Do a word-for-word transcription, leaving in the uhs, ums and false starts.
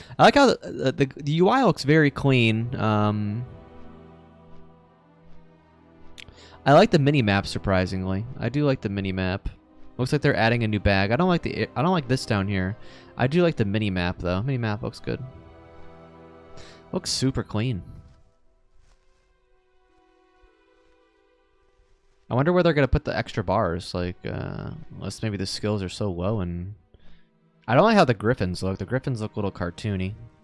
I like how the, the, the U I looks very clean. Um, I like the mini map surprisingly. I do like the mini map. Looks like they're adding a new bag. I don't like the I don't like this down here. I do like the mini map though. Mini map looks good. Looks super clean. I wonder where they're gonna put the extra bars. Like, uh, unless maybe the skills are so low and I don't like how the griffins look. The griffins look a little cartoony.